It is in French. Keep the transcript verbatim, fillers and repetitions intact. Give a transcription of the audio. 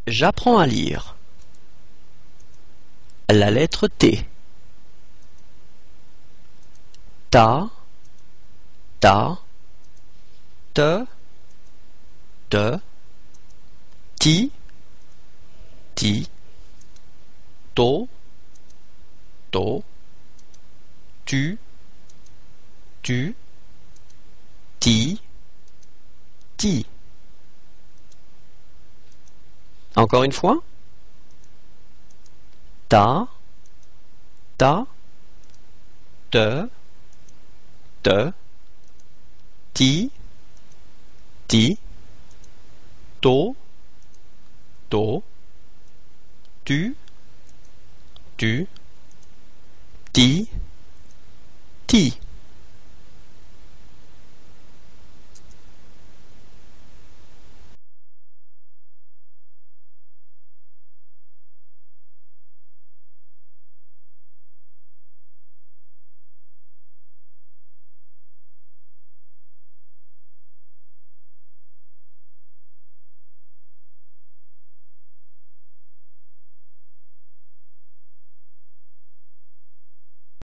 J'apprends à lire. La lettre T. Ta, ta, te, te, ti, ti, to, to, tu, tu, ti, ti. Encore une fois. Ta, ta, te, te, ti, ti, to, to, tu, tu, ti, ti.